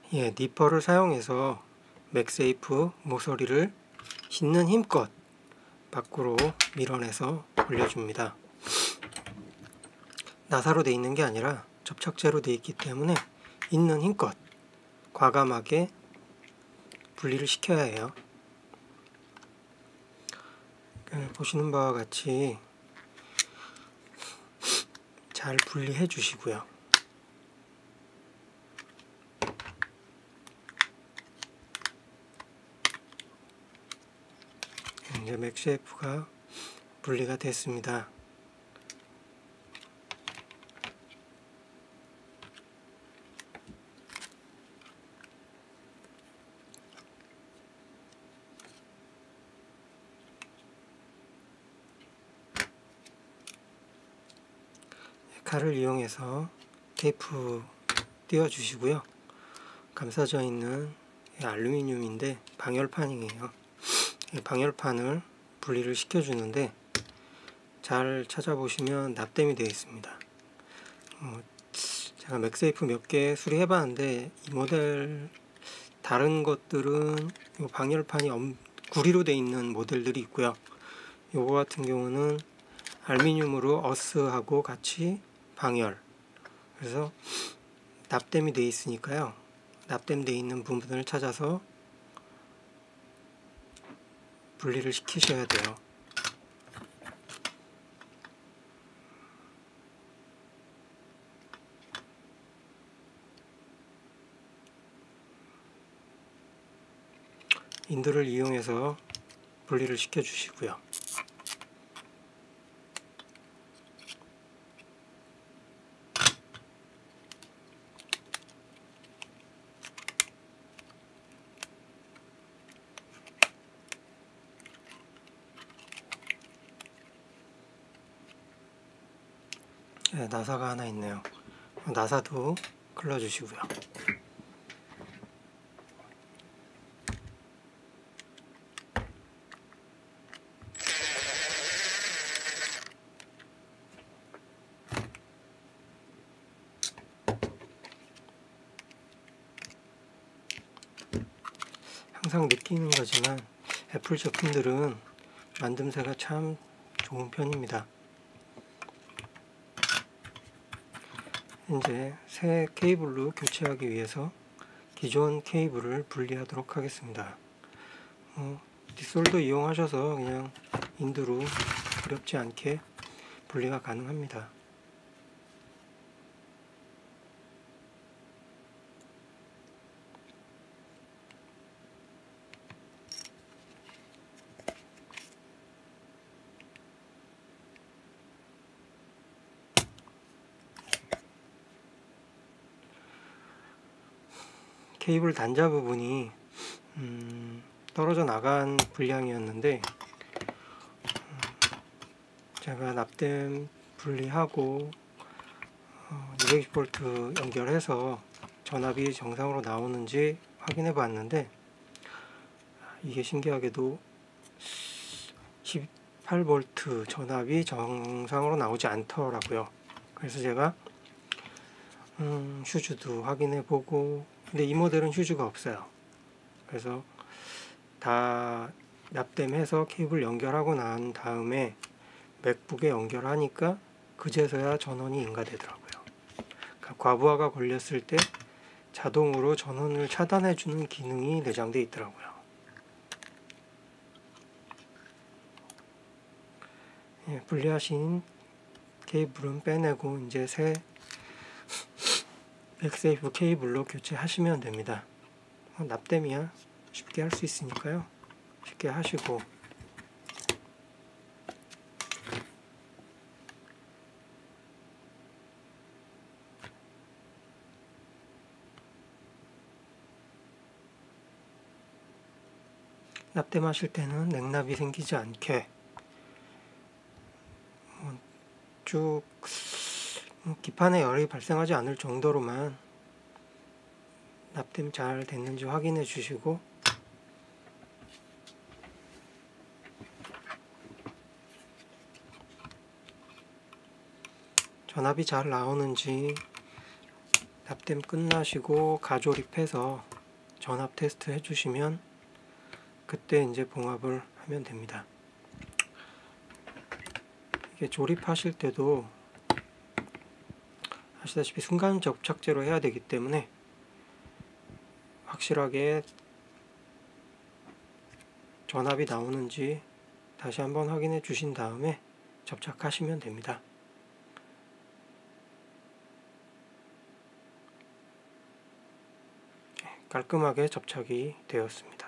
니퍼를 사용해서 맥세이프 모서리를 있는 힘껏 밖으로 밀어내서 올려줍니다. 나사로 되어 있는 게 아니라 접착제로 되어 있기 때문에 있는 힘껏 과감하게 분리를 시켜야 해요. 보시는 바와 같이 잘 분리해 주시고요. 이제 맥세이프가 분리가 됐습니다. 칼을 이용해서 테이프 띄워 주시고요. 감싸져 있는 알루미늄인데 방열판이에요. 방열판을 분리를 시켜주는데 잘 찾아보시면 납땜이 되어 있습니다. 제가 맥세이프 몇 개 수리해 봤는데 이 모델 다른 것들은 방열판이 구리로 되어 있는 모델들이 있고요. 요거 같은 경우는 알루미늄으로 어스하고 같이 방열, 그래서 납땜이 되어 있으니까요. 납땜되어 있는 부분을 찾아서 분리를 시키셔야 돼요. 인두를 이용해서 분리를 시켜 주시고요. 나사가 하나 있네요. 나사도 클러 주시고요. 항상 느끼는 거지만 애플 제품들은 만듦새가 참 좋은 편입니다. 이제 새 케이블로 교체하기 위해서 기존 케이블을 분리하도록 하겠습니다. 뒷솔도 이용하셔서 그냥 인두로 어렵지 않게 분리가 가능합니다. 케이블 단자 부분이 떨어져 나간 분량이었는데 제가 납땜 분리하고 220V 연결해서 전압이 정상으로 나오는지 확인해 봤는데 이게 신기하게도 18V 전압이 정상으로 나오지 않더라고요. 그래서 제가 휴즈도 확인해 보고, 근데 이 모델은 휴즈가 없어요. 그래서 다 납땜해서 케이블 연결하고 난 다음에 맥북에 연결하니까 그제서야 전원이 인가되더라고요. 그러니까 과부하가 걸렸을 때 자동으로 전원을 차단해주는 기능이 내장되어 있더라고요. 분리하신 케이블은 빼내고 이제 새 맥세이프 케이블로 교체하시면 됩니다. 납땜이야 쉽게 할 수 있으니까요. 쉽게 하시고, 납땜하실 때는 냉납이 생기지 않게 쭉 기판에 열이 발생하지 않을 정도로만 납땜 잘 됐는지 확인해 주시고, 전압이 잘 나오는지 납땜 끝나시고 가조립해서 전압 테스트 해주시면 그때 이제 봉합을 하면 됩니다. 이게 조립하실 때도 아시다시피 순간 접착제로 해야 되기 때문에 확실하게 전압이 나오는지 다시 한번 확인해 주신 다음에 접착하시면 됩니다. 깔끔하게 접착이 되었습니다.